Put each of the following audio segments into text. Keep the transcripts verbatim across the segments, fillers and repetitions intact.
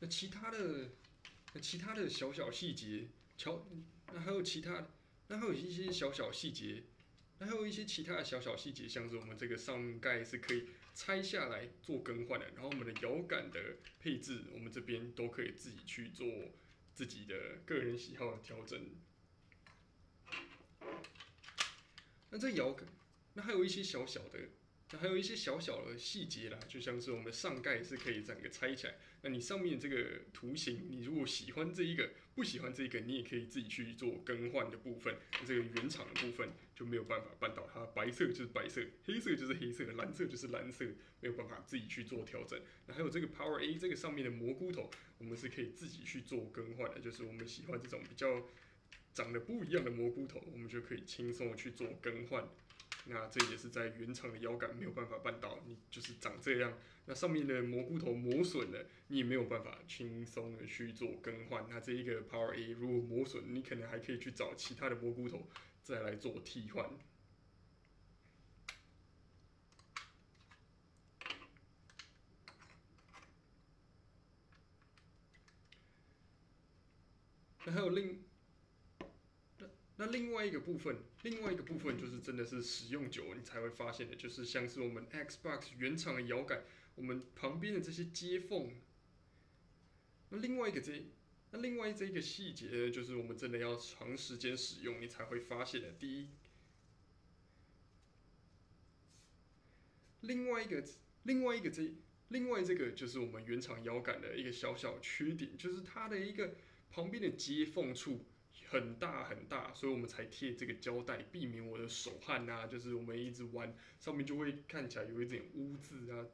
那其他的那其他的小小细节，瞧，那还有其他，那还有一些小小细节。那还有一些其他的小小细节，像是我们这个上盖是可以拆下来做更换的，然后我们的摇杆的配置，我们这边都可以自己去做自己的个人喜好的调整。那这摇杆，那还有一些小小的，那还有一些小小的细节啦，就像是我们上盖是可以整个拆起来。那你上面这个图形，你如果喜欢这一个，不喜欢这一个，你也可以自己去做更换的部分。这个原厂的部分就没有办法办到它，白色就是白色，黑色就是黑色，蓝色就是蓝色，没有办法自己去做调整。那还有这个 Power A 这个上面的蘑菇头，我们是可以自己去做更换的，就是我们喜欢这种比较长得不一样的蘑菇头，我们就可以轻松的去做更换。那这也是在原厂的摇杆没有办法办到，你就是长这样。那上面的蘑菇头磨损了，你也没有办法轻松的去做更换。那这一个 Power A 如果磨损，你可能还可以去找其他的蘑菇头再来做替换。那还有另那另外一个部分，另外一个部分就是真的是使用久了你才会发现的，就是像是我们 Xbox 原厂的摇杆，我们旁边的这些接缝。那另外一个这，那另外这一个细节呢，就是我们真的要长时间使用，你才会发现的。第一，另外一个，另外一个这，另外这个就是我们原厂摇杆的一个小小缺点，就是它的一个旁边的接缝处。很大很大，所以我们才贴这个胶带，避免我的手汗啊，就是我们一直玩，上面就会看起来有一点污渍啊。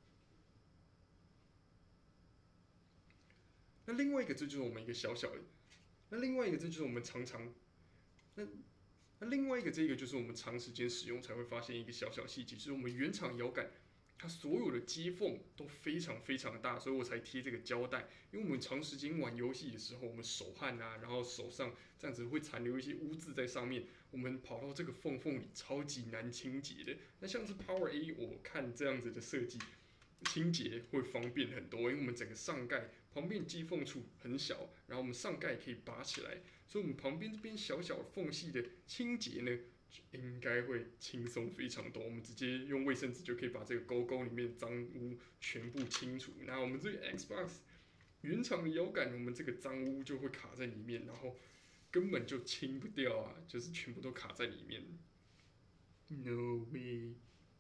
那另外一个，这就是我们一个小小的，那另外一个，这就是我们常常，那那另外一个，这个就是我们长时间使用才会发现一个小小细节，就是我们原厂摇杆。它所有的接缝都非常非常大，所以我才贴这个胶带。因为我们长时间玩游戏的时候，我们手汗啊，然后手上这样子会残留一些污渍在上面，我们跑到这个缝缝里超级难清洁的。那像是 Power A， 我看这样子的设计，清洁会方便很多，因为我们整个上盖旁边接缝处很小，然后我们上盖可以拔起来，所以我们旁边这边小小的缝隙的清洁呢。应该会轻松非常多，我们直接用卫生纸就可以把这个勾勾里面的脏污全部清除。那我们这个 Xbox 原厂的摇杆，我们这个脏污就会卡在里面，然后根本就清不掉啊，就是全部都卡在里面。No way。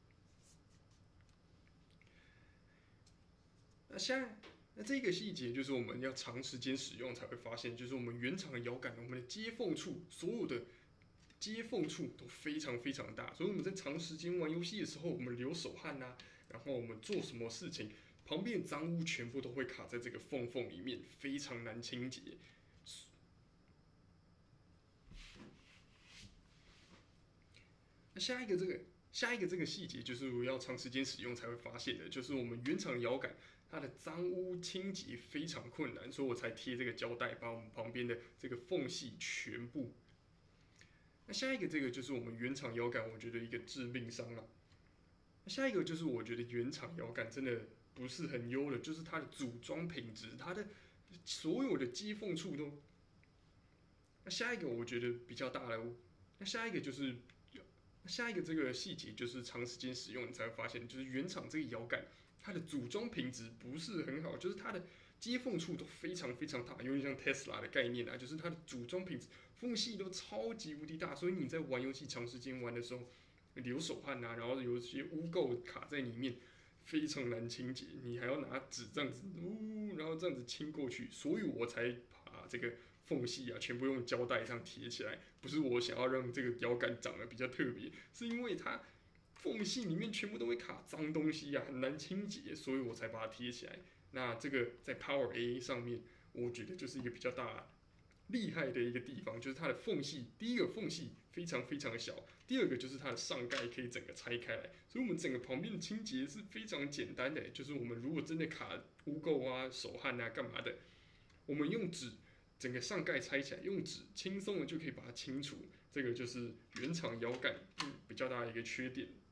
那像那这个细节就是我们要长时间使用才会发现，就是我们原厂的摇杆，我们的接缝处所有的。接缝处都非常非常大，所以我们在长时间玩游戏的时候，我们流手汗呐、啊，然后我们做什么事情，旁边的脏污全部都会卡在这个缝缝里面，非常难清洁。那下一个这个下一个这个细节，就是要长时间使用才会发现的，就是我们原厂摇杆它的脏污清洁非常困难，所以我才贴这个胶带，把我们旁边的这个缝隙全部。那下一个这个就是我们原厂摇杆，我觉得一个致命伤了。那下一个就是我觉得原厂摇杆真的不是很优的，就是它的组装品质，它的所有的接缝处都。那下一个我觉得比较大的，那下一个就是下一个这个细节就是长时间使用你才会发现，就是原厂这个摇杆它的组装品质不是很好，就是它的。接缝处都非常非常大，有点像 Tesla 的概念啊，就是它的组装品质缝隙都超级无敌大，所以你在玩游戏长时间玩的时候，流手汗啊，然后有一些污垢卡在里面，非常难清洁，你还要拿纸这样子，呜，然后这样子清过去，所以我才把这个缝隙啊全部用胶带上贴起来，不是我想要让这个摇杆长得比较特别，是因为它缝隙里面全部都会卡脏东西啊，很难清洁，所以我才把它贴起来。那这个在 Power A 上面，我觉得就是一个比较大厉害的一个地方，就是它的缝隙，第一个缝隙非常非常小，第二个就是它的上盖可以整个拆开来，所以我们整个旁边的清洁是非常简单的，就是我们如果真的卡污垢啊、手汗啊、干嘛的，我们用纸整个上盖拆起来，用纸轻松的就可以把它清除，这个就是原厂摇杆比较大的一个缺点。